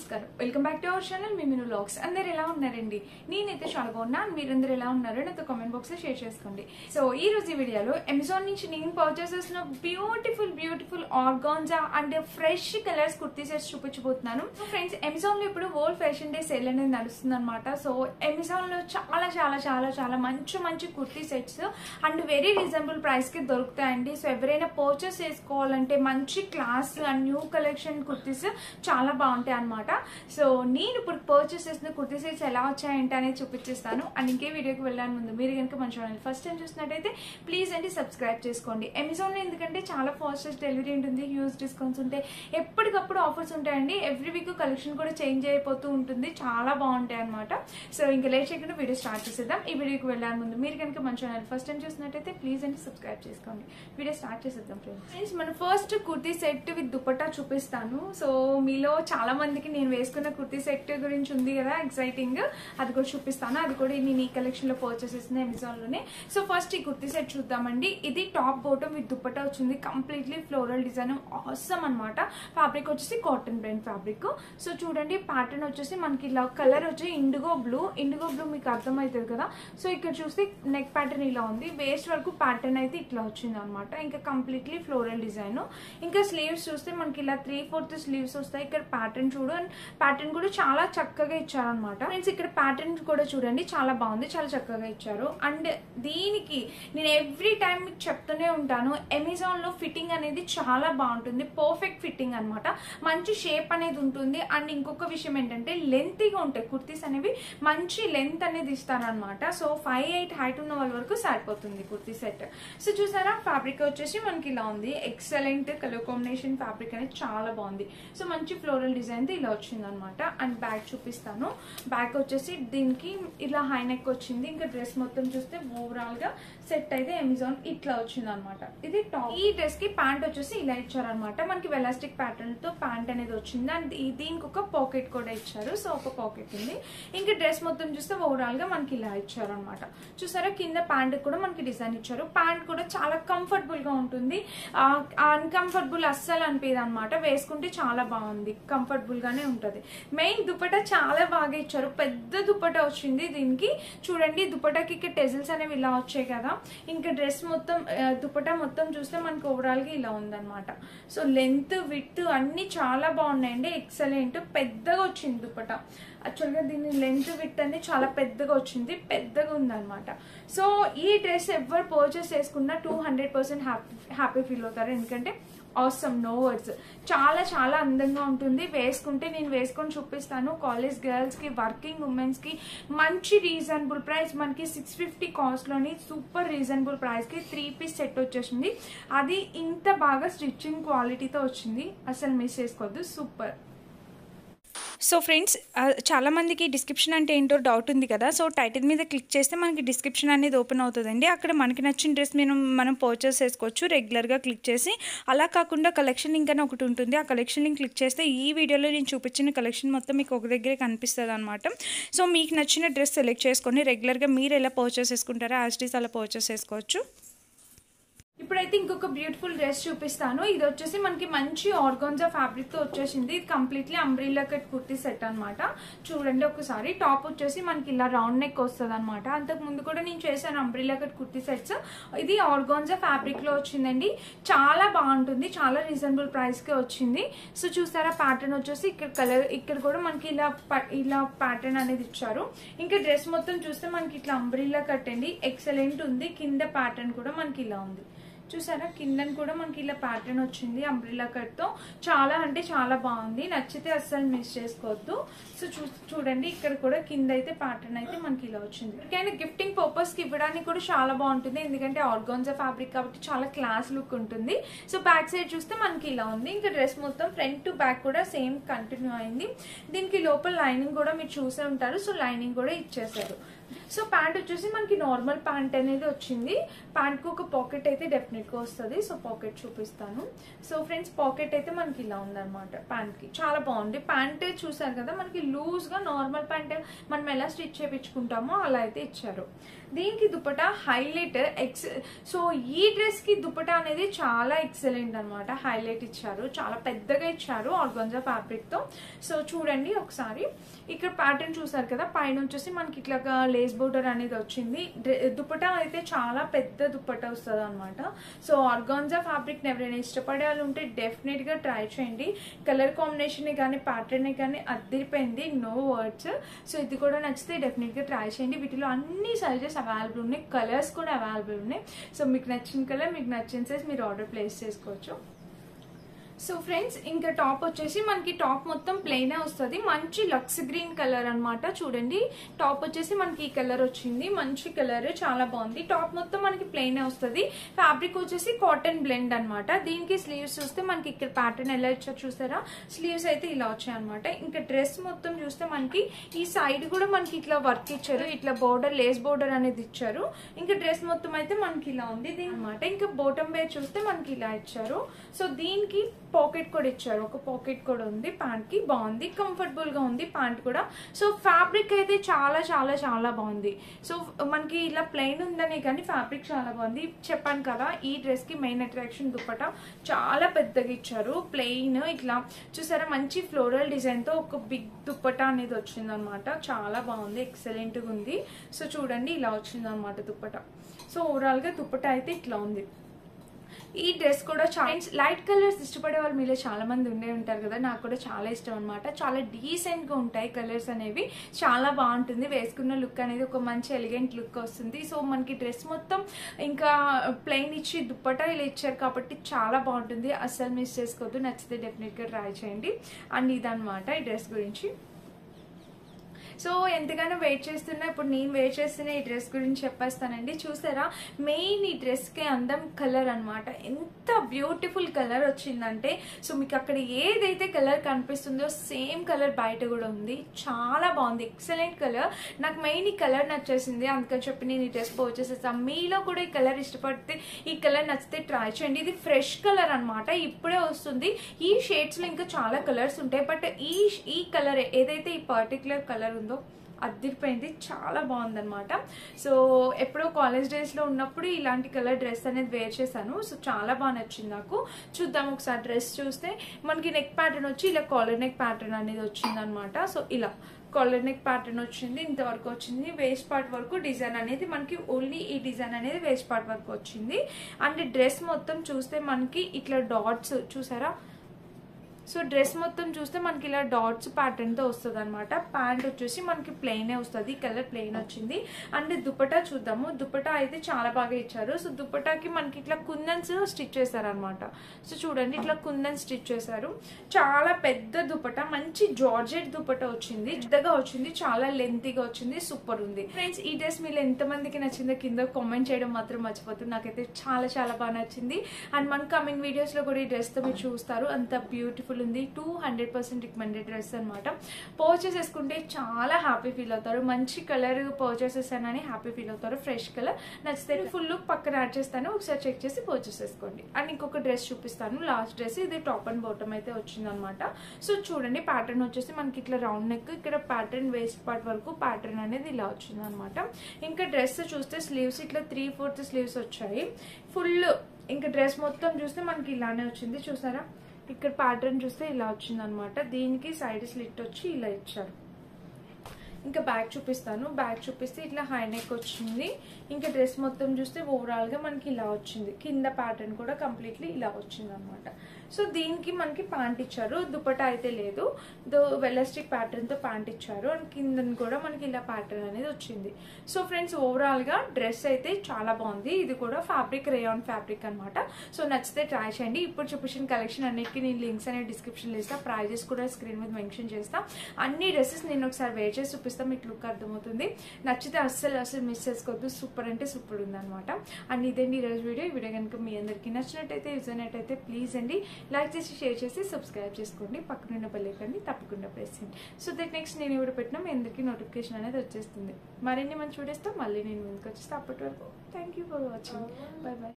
నమస్కారం welcome back to our channel మిమిను vlogs అందరూ ఎలా ఉన్నారండి నేనైతే చాలా బాగున్నాను మీరందరూ ఎలా ఉన్నారో నాతో కామెంట్ బాక్స్ లో షేర్ చేసుకోండి సో ఈ రోజు ఈ వీడియోలో అమెజాన్ నుంచి నేను పర్చేస్ చేసిన beautiful organza and fresh colours kurti sets చూపించబోతున్నాను సో ఫ్రెండ్స్ అమెజాన్ లో ఇప్పుడు వరల్డ్ ఫ్యాషన్ డే సేల్ అనేది నడుస్తుంది అనమాట సో అమెజాన్ లో చాలా మంచి kurti sets and very reasonable price కి దొరుకుతాయండి సో ఎవరైనా పర్చేస్ చేసుకోవాలంటే మంచి class and new collection kurtis చాలా బాగుంటాయి అనమాట సో నేను ఇప్పుడు పర్చేస్ చేసిన కుర్తీ సెట్స్ ఎలా వచ్చాయంటే అనేది చూపించేస్తాను అండ్ ఇంకే వీడియోకి వెళ్ళాను ముందు మీరు కనుక మన ఛానల్ ఫస్ట్ టైం చూసినట్టయితే ప్లీజ్ అండి సబ్స్క్రైబ్ చేసుకోండి అమెజాన్ లో ఎందుకంటే చాలా ఫాస్టెస్ట్ డెలివరీ ఉంటుంది హ్యూజ్ డిస్కౌంట్స్ ఉంటాయి ఎప్పటికప్పుడు ఆఫర్స్ ఉంటాయండి ఎవ్రీ వీక్ కలెక్షన్ కూడా చేంజ్ అయిపోతూ ఉంటుంది చాలా బాగుంటాయి అనమాట సో ఇంకా లేట్ చేయకుండా వీడియో స్టార్ట్ చేసేద్దాం ఈ వీడియోకి వెళ్ళాను ముందు మీరు కనుక మన ఛానల్ ఫస్ట్ టైం చూసినట్టయితే ప్లీజ్ అండి సబ్స్క్రైబ్ చేసుకోండి వీడియో స్టార్ట్ చేసేద్దాం ఫ్రెండ్స్ మన first kurti set with dupatta చూపిస్తాను సో మీలో చాలా మందికి నేను వేసుకున్న కుర్తీ సెట్ గురించి ఉంది కదా ఎక్సైటింగ్ అది కూడా చూపిస్తాను అది కూడా నేను ఈ కలెక్షన్ లో పర్చేస్ చేసిన అమెజాన్ లోనే సో ఫస్ట్ ఈ కుర్తీ సెట్ చూద్దామండి ఇది టాప్ బాటమ్ విత్ దుపట్టా వచ్చింది కంప్లీట్లీ ఫ్లోరల్ డిజైన్ ఆసమ్ అనమాట ఫ్యాబ్రిక్ వచ్చేసి కాటన్ బ్రాండ్ ఫ్యాబ్రిక్ సో చూడండి ప్యాటర్న్ వచ్చేసి మనకి ఇలా కలర్ వచ్చి ఇండిగో బ్లూ మీకు అర్థమవుతుంది కదా సో ఇక్కడ చూస్తే నెక్ ప్యాటర్న్ ఇలా ఉంది వేస్ట్ వరకు ప్యాటర్న్ అయితే ఇట్లా వచ్చింది అనమాట ఇంకా కంప్లీట్లీ ఫ్లోరల్ డిజైన్ ఇంకా స్లీవ్స్ చూస్తే మనకి ఇలా 3/4 స్లీవ్స్ వస్తాయి ఇక్కడ ప్యాటర్న్ చూడు అండ్ ప్యాటర్న్ కూడా చాలా చక్కగా ఇచ్చారనమాట ఫ్రెండ్స్ ఇక్కడ ప్యాటర్న్ కూడా చూడండి చాలా బాగుంది చాలా చక్కగా ఇచ్చారు అండ్ దీనికి నేను ఎవ్రీ టైం మీకు చెప్తూనే ఉంటాను అమెజాన్ లో ఫిట్టింగ్ అనేది చాలా బాగుంటుంది పర్ఫెక్ట్ ఫిట్టింగ్ అనమాట మంచి షేప్ అనేది ఉంటుంది అండ్ ఇంకొక విషయం ఏంటంటే లెంతీగా ఉంటాయి కుర్తీస్ అనేవి మంచి లెంత్ అనేది ఇస్తారనమాట సో 5'8" హైట్ ఉన్న వాళ్ళ వరకు సరిపోతుంది కుర్తీ సెట్ సో చూసారా ఫ్యాబ్రిక్ వచ్చేసి మనకి ఇలా ఉంది ఎక్సలెంట్ కలర్ కాంబినేషన్ ఫ్యాబ్రిక్ అనేది చాలా బాగుంది సో మంచి ఫ్లోరల్ డిజైన్ తో ఇలా వచ్చింది అనమాట అండ్ బ్యాక్ చూపిస్తాను బ్యాక్ వచ్చేసి దీనికి ఇలా హై నెక్ వచ్చింది ఇంకా డ్రెస్ మొత్తం చూస్తే ఓవరాల్ గా సెట్ అయితే అమెజాన్ ఇట్లా వచ్చింది అనమాట ఇది టాప్ ఈ డ్రెస్ కి ప్యాంట్ వచ్చేసి ఇలా ఇచ్చారనమాట మనకి వెలాస్టిక్ ప్యాటర్న్ తో ప్యాంట్ అనేది వచ్చింది అండ్ దీనికి ఒక పాకెట్ కూడా ఇచ్చారు సో ఒక పాకెట్ ఉంది ఇంకా డ్రెస్ మొత్తం చూస్తే ఓవరాల్ గా మనకి ఇలా ఇచ్చారు అనమాట చూసారా కింద ప్యాంట్ కూడా మనకి డిజైన్ ఇచ్చారు ప్యాంట్ కూడా చాలా కంఫర్టబుల్ గా ఉంటుంది అన్కంఫర్టబుల్ అస్సలు అనిపించదు అనమాట వేసుకుంటే చాలా బాగుంది కంఫర్టబుల్ గానే ఉంటది మెయిన్ దుపట్టా చాలా బాగా ఇచ్చారు పెద్ద దుపట్టా వచ్చింది దీనికి చూడండి దుపట్టాకి ఇక్కడ టెజిల్స్ అనేవి ఇలా వచ్చాయి కదా ఇంకా డ్రెస్ మొత్తం దుపట్టా మొత్తం చూస్తే మనకి ఓవరాల్ గా ఇలా ఉందన్నమాట సో లెంత్ విడ్త్ అన్ని చాలా బాగున్నాయండి ఎక్సలెంట్ పెద్దగా వచ్చింది దుపట్టా యాక్చువల్గా దీని లెంత్ విడ్త్ అనేది చాలా పెద్దగా వచ్చింది పెద్దగా ఉందన్నమాట సో ఈ డ్రెస్ ఎవరు పర్చేస్ చేసుకున్నా 200% హ్యాపీ ఫీల్ అవుతారు ఎందుకంటే ఆసమ్ నో వర్డ్స్ చాలా అందంగా ఉంటుంది వేసుకుంటే నేను వేసుకొని చూపిస్తాను కాలేజ్ గర్ల్స్ కి వర్కింగ్ ఉమెన్స్ కి మంచి రీజనబుల్ ప్రైస్ మనకి 650 కాస్ట్ లోని సూపర్ రీజనబుల్ ప్రైస్ కి 3-piece సెట్ వచ్చేసింది అది ఇంత బాగా స్టిచ్చింగ్ క్వాలిటీతో వచ్చింది అసలు మిస్ చేసుకోవద్దు సూపర్ సో ఫ్రెండ్స్ చాలా మందికి డిస్క్రిప్షన్ అంటే ఏంటో డౌట్ ఉంది కదా సో టైటిల్ మీద క్లిక్ చేస్తే మనకి డిస్క్రిప్షన్ అనేది ఓపెన్ అవుతుందండి అక్కడ మనకి నచ్చిన డ్రెస్ మనం పర్చేస్ చేసుకోవచ్చు రెగ్యులర్గా క్లిక్ చేసి అలా కాకుండా కలెక్షన్ లింక్ అని ఒకటి ఉంటుంది ఆ కలెక్షన్ లింక్ క్లిక్ చేస్తే ఈ వీడియోలో నేను చూపించిన కలెక్షన్ మొత్తం మీకు ఒక దగ్గరే కనిపిస్తుంది అనమాట సో మీకు నచ్చిన డ్రెస్ సెలెక్ట్ చేసుకొని రెగ్యులర్గా మీరు ఎలా పర్చేస్ చేసుకుంటారో యాజ్ ఇట్ ఈస్ అలా పర్చేస్ చేసుకోవచ్చు ఇప్పుడైతే ఇంకొక బ్యూటిఫుల్ డ్రెస్ చూపిస్తాను ఇది వచ్చేసి మనకి మంచి ఆర్గాన్జా ఫ్యాబ్రిక్ తో వచ్చేసింది ఇది completely umbrella cut kurti set అనమాట చూడండి ఒకసారి టాప్ వచ్చేసి మనకి ఇలా రౌండ్ నెక్ వస్తుంది అనమాట అంతకు ముందు కూడా నేను చేశాను అంబ్రిల్లా కట్ కుర్తీ సెట్స్ ఇది ఆర్గాన్జా ఫ్యాబ్రిక్ లో వచ్చిందండి చాలా బాగుంటుంది చాలా రీజనబుల్ ప్రైస్ కి వచ్చింది సో చూసారా ప్యాటర్న్ వచ్చేసి ఇక్కడ కలర్ ఇక్కడ కూడా మనకి ఇలా ప్యాటర్న్ అనేది ఇచ్చారు ఇంకా డ్రెస్ మొత్తం చూస్తే మనకి ఇట్లా అంబ్రిల్లా కట్ అండి ఎక్సలెంట్ ఉంది కింద ప్యాటర్న్ కూడా మనకి ఇలా ఉంది చూసారా కిందన కూడా మనకి ఇలా ప్యాటర్న్ వచ్చింది అంబ్రిల్లా కట్ తో చాలా అంటే చాలా బాగుంది నచ్చితే అస్సలు మిస్ చేసుకోవద్దు సో చూడండి ఇక్కడ కూడా కింద అయితే ప్యాటర్న్ అయితే మనకి ఇలా వచ్చింది కానీ గిఫ్టింగ్ పర్పస్ కి ఇవ్వడానికి కూడా చాలా బాగుంటుంది ఎందుకంటే ఆర్గాన్జా ఫ్యాబ్రిక్ కాబట్టి చాలా క్లాస్ లుక్ ఉంటుంది సో బ్యాక్ సైడ్ చూస్తే మనకి ఇలా ఉంది ఇంకా డ్రెస్ మొత్తం ఫ్రంట్ టు బ్యాక్ కూడా సేమ్ కంటిన్యూ అయింది దీనికి లోపల లైనింగ్ కూడా మీరు చూసే ఉంటారు సో లైనింగ్ కూడా ఇచ్చేసారు సో ప్యాంట్ వచ్చేసి మనకి నార్మల్ ప్యాంట్ అనేది వచ్చింది. ప్యాంట్ కు ఒక పాకెట్ అయితే డెఫినెట్ గా వస్తుంది. సో పాకెట్ చూపిస్తాను. సో ఫ్రెండ్స్ పాకెట్ అయితే మనకి ఇలా ఉందన్నమాట. ప్యాంట్ కి చాలా బాగుంది. ప్యాంట్ చూసారు కదా, మనకి లూజ్ గా నార్మల్ ప్యాంట్ మనం ఎలా స్టిచ్ చేయించుకుంటామో అలా అయితే ఇచ్చారు. దీనికి దుపట్టా హైలైట్ సో ఈ డ్రెస్ కి దుపట్టా అనేది చాలా ఎక్సలెంట్ అనమాట. హైలైట్ ఇచ్చారు, చాలా పెద్దగా ఇచ్చారు ఆర్గాన్జా ఫ్యాబ్రిక్ తో. సో చూడండి ఒకసారి, ఇక్కడ ప్యాటర్న్ చూసారు కదా, పైన వచ్చేసి మనకి ఇట్లా లేస్ బోర్డర్ అనేది వచ్చింది. దుపట్టా అయితే చాలా పెద్ద దుపట్టా వస్తుంది అనమాట. సో ఆర్గాన్జా ఫ్యాబ్రిక్ ఎవరైనా ఇష్టపడే వాళ్ళు ఉంటే డెఫినెట్ గా ట్రై చేయండి. కలర్ కాంబినేషన్ కానీ ప్యాటర్న్ కానీ అదిరిపోయింది, నో వర్డ్స్. సో ఇది కూడా నచ్చితే డెఫినెట్ గా ట్రై చేయండి. వీటిలో అన్ని సైజెస్ అవైలబుల్ ఉన్నాయి, కలర్స్ కూడా అవైలబుల్ ఉన్నాయి. సో మీకు నచ్చిన కలర్, మీకు నచ్చిన సైజ్ మీరు ఆర్డర్ ప్లేస్ చేసుకోవచ్చు. సో ఫ్రెండ్స్ ఇంకా టాప్ వచ్చేసి మనకి టాప్ మొత్తం ప్లెయిన్ వస్తుంది. మంచి లక్స్ గ్రీన్ కలర్ అనమాట. చూడండి టాప్ వచ్చేసి మనకి ఈ కలర్ వచ్చింది, మంచి కలర్, చాలా బాగుంది. టాప్ మొత్తం మనకి ప్లెయిన్ వస్తుంది. ఫ్యాబ్రిక్ వచ్చేసి కాటన్ బ్లెండ్ అనమాట. దీనికి స్లీవ్స్ చూస్తే మనకి ఇక్కడ ప్యాటర్న్ ఎలా ఇచ్చారు చూసారా, స్లీవ్స్ అయితే ఇలా వచ్చాయి అనమాట. ఇంకా డ్రెస్ మొత్తం చూస్తే మనకి ఈ సైడ్ కూడా మనకి ఇట్లా వర్క్ ఇచ్చారు, ఇట్లా బోర్డర్, లేస్ బోర్డర్ అనేది ఇచ్చారు. ఇంకా డ్రెస్ మొత్తం అయితే మనకి ఇలా ఉంది దీని అనమాట. ఇంకా బాటమ్ వేర్ చూస్తే మనకి ఇలా ఇచ్చారు. సో దీనికి పాకెట్ కూడా ఇచ్చారు, ఒక పాకెట్ కూడా ఉంది. ప్యాంట్ కి బాగుంది, కంఫర్టబుల్ గా ఉంది ప్యాంట్ కూడా. సో ఫ్యాబ్రిక్ అయితే చాలా చాలా చాలా బాగుంది. సో మనకి ఇలా ప్లెయిన్ ఉందని కానీ ఫ్యాబ్రిక్ చాలా బాగుంది. చెప్పాను కదా, ఈ డ్రెస్ కి మెయిన్ అట్రాక్షన్ దుపట్టా చాలా పెద్దగా ఇచ్చారు. ప్లెయిన్ ఇట్లా చూసారా, మంచి ఫ్లోరల్ డిజైన్ తో ఒక బిగ్ దుపట్టా అనేది వచ్చింది అనమాట. చాలా బాగుంది, ఎక్సలెంట్ గా ఉంది. సో చూడండి ఇలా వచ్చింది అనమాట దుపట్టా. సో ఓవరాల్ గా దుపట్టా అయితే ఇట్లా ఉంది. ఈ డ్రెస్ కూడా చాలా లైట్ కలర్స్ ఇష్టపడే వాళ్ళు మీలో చాలా మంది ఉండే ఉంటారు కదా, నాకు కూడా చాలా ఇష్టం అనమాట. చాలా డీసెంట్ గా ఉంటాయి కలర్స్ అనేవి, చాలా బాగుంటుంది. వేసుకున్న లుక్ అనేది ఒక మంచి ఎలిగెంట్ లుక్ వస్తుంది. సో మనకి డ్రెస్ మొత్తం ఇంకా ప్లెయిన్ ఇచ్చి దుపట్టా ఇలా ఇచ్చారు కాబట్టి చాలా బాగుంటుంది. అస్సలు మిస్ చేసుకోవద్దు, నచ్చితే డెఫినెట్ గా ట్రై చేయండి. అండ్ ఇదనమాట ఈ డ్రెస్ గురించి. సో ఎంతగానో వెయిట్ చేస్తున్నా, ఇప్పుడు నేను వెయిట్ చేస్తున్న ఈ డ్రెస్ గురించి చెప్పేస్తానండి. చూసారా, మెయిన్ ఈ డ్రెస్ కి అందం కలర్ అనమాట. ఎంత బ్యూటిఫుల్ కలర్ వచ్చిందంటే, సో మీకు అక్కడ ఏదైతే కలర్ కనిపిస్తుందో సేమ్ కలర్ బయట కూడా ఉంది. చాలా బాగుంది, ఎక్సలెంట్ కలర్. నాకు మెయిన్ ఈ కలర్ నచ్చేసింది, అందుకని చెప్పి నేను ఈ డ్రెస్ పర్చేసేసాను. మీలో కూడా ఈ కలర్ ఇష్టపడితే, ఈ కలర్ నచ్చితే ట్రై చేయండి. ఇది ఫ్రెష్ కలర్ అనమాట, ఇప్పుడే వస్తుంది. ఈ షేడ్స్ లో ఇంకా చాలా కలర్స్ ఉంటాయి, బట్ ఈ కలర్ ఏదైతే ఈ పర్టికులర్ కలర్ ఉందో అదిరిపోయింది, చాలా బాగుందనమాట. సో ఎప్పుడో కాలేజ్ డేస్ లో ఉన్నప్పుడు ఇలాంటి కలర్ డ్రెస్ అనేది వేర్ చేశాను. సో చాలా బాగా నచ్చింది నాకు. చూద్దాం ఒకసారి డ్రెస్ చూస్తే, మనకి నెక్ ప్యాటర్న్ వచ్చి ఇలా కాలర్ నెక్ ప్యాటర్న్ అనేది వచ్చింది అనమాట. సో ఇలా కాలర్ నెక్ ప్యాటర్న్ వచ్చింది, ఇంతవరకు వచ్చింది. వేస్ట్ పార్ట్ వరకు డిజైన్ అనేది మనకి ఓన్లీ ఈ డిజైన్ అనేది వేస్ట్ పార్ట్ వరకు వచ్చింది. అండ్ డ్రెస్ మొత్తం చూస్తే మనకి ఇట్లా డాట్స్ చూసారా. సో డ్రెస్ మొత్తం చూస్తే మనకి ఇలా డాట్స్ ప్యాటర్న్ తో వస్తుంది అనమాట. ప్యాంట్ వచ్చేసి మనకి ప్లెయిన్ వస్తుంది, కలర్ ప్లెయిన్ వచ్చింది. అండ్ దుపట్టా చూద్దాము. దుపట్టా అయితే చాలా బాగా ఇచ్చారు. సో దుపట్టాకి మనకి ఇట్లా కుందన్స్ స్టిచ్ చేశారు అనమాట. సో చూడండి ఇట్లా కుందన్ స్టిచ్ చేశారు. చాలా పెద్ద దుపట్టా, మంచి జార్జెట్ దుపట్టా వచ్చింది, పెద్దగా వచ్చింది, చాలా లెంతీగా వచ్చింది, సూపర్ ఉంది. ఫ్రెండ్స్ ఈ డ్రెస్ మీరు ఎంతమందికి నచ్చిందో కింద కామెంట్ చేయడం మాత్రం మర్చిపోతుంది. నాకైతే చాలా చాలా బాగా నచ్చింది. అండ్ మన కమింగ్ వీడియోస్ లో కూడా ఈ డ్రెస్ తో మీరు చూస్తారు, అంత బ్యూటిఫుల్ ఉంది. 200% రికమెండెడ్ డ్రెస్ అనమాట. పర్చేస్ చేసుకుంటే చాలా హ్యాపీ ఫీల్ అవుతారు. మంచి కలర్ పర్చేస్ చేశానని హ్యాపీ ఫీల్ అవుతారు. ఫ్రెష్ కలర్ నచ్చితే ఫుల్ లుక్ పక్కన యాడ్ చేస్తాను, ఒకసారి చెక్ చేసి పర్చేస్ చేసుకోండి. అండ్ ఇంకొక డ్రెస్ చూపిస్తాను, లాస్ట్ డ్రెస్. ఇది టాప్ అండ్ బాటమ్ అయితే వచ్చింది అనమాట. సో చూడండి ప్యాటర్న్ వచ్చేసి మనకి ఇట్లా రౌండ్ నెక్, ఇక్కడ ప్యాటర్న్ వేస్ట్ పార్ట్ వరకు ప్యాటర్న్ అనేది ఇలా వచ్చింది అనమాట. ఇంకా డ్రెస్ చూస్తే స్లీవ్స్ ఇట్లా 3/4 స్లీవ్స్ వచ్చాయి ఫుల్. ఇంకా డ్రెస్ మొత్తం చూస్తే మనకి ఇలానే వచ్చింది, చూసారా. ఇక్కడ ప్యాటర్న్ చూస్తే ఇలా వచ్చింది అనమాట. దీనికి సైడ్ స్లిట్ వచ్చి ఇలా ఇచ్చారు. ఇంకా బ్యాక్ చూపిస్తాను. బ్యాక్ చూపిస్తే ఇట్లా హై నెక్ వచ్చింది. ఇంకా డ్రెస్ మొత్తం చూస్తే ఓవరాల్ గా మనకి ఇలా వచ్చింది. కింద ప్యాటర్న్ కూడా కంప్లీట్లీ ఇలా వచ్చింది అనమాట. సో దీనికి మనకి ప్యాంట్ ఇచ్చారు, దుపట్టా అయితే లేదు. వెలాస్టిక్ ప్యాటర్న్ తో ప్యాంట్ ఇచ్చారు. అండ్ కింద కూడా మనకి ఇలా ప్యాటర్న్ అనేది వచ్చింది. సో ఫ్రెండ్స్ ఓవరాల్ గా డ్రెస్ అయితే చాలా బాగుంది. ఇది కూడా ఫ్యాబ్రిక్ రేయాన్ ఫ్యాబ్రిక్ అనమాట. సో నచ్చితే ట్రై చేయండి. ఇప్పుడు చూపించిన కలెక్షన్ అన్నిటికీ నేను లింక్స్ అనేది డిస్క్రిప్షన్ లో ఇస్తా, ప్రైజెస్ కూడా స్క్రీన్ మీద మెన్షన్ చేస్తా. అన్ని డ్రెస్సెస్ నేను ఒకసారి వేర్ చేసి చూపిస్తా, మీకు లుక్ అర్థమవుతుంది. నచ్చితే అస్సలు మిస్ చేసుకోవద్దు, సూపర్ అంటే సూపర్ ఉంది అనమాట. అండ్ ఇదండి ఈరోజు వీడియో. ఈ వీడియో కనుక మీ అందరికీ నచ్చినట్టయితే, యూజ్ అయినట్టయితే ప్లీజ్ అండి లైక్ చేసి షేర్ చేసి సబ్స్క్రైబ్ చేసుకోండి. పక్కనున్న బెల్ ఐకాన్ని తప్పకుండా ప్రెస్ చేయండి. సో దట్ నెక్స్ట్ నేను ఇప్పుడు పెట్టినా మీ అందరికీ నోటిఫికేషన్ అనేది వచ్చేస్తుంది. మరిన్ని మంచి వీడియోస్తో మళ్ళీ నేను ముందుకు వచ్చేస్తే. అప్పటి వరకు thank you for watching. Bye by.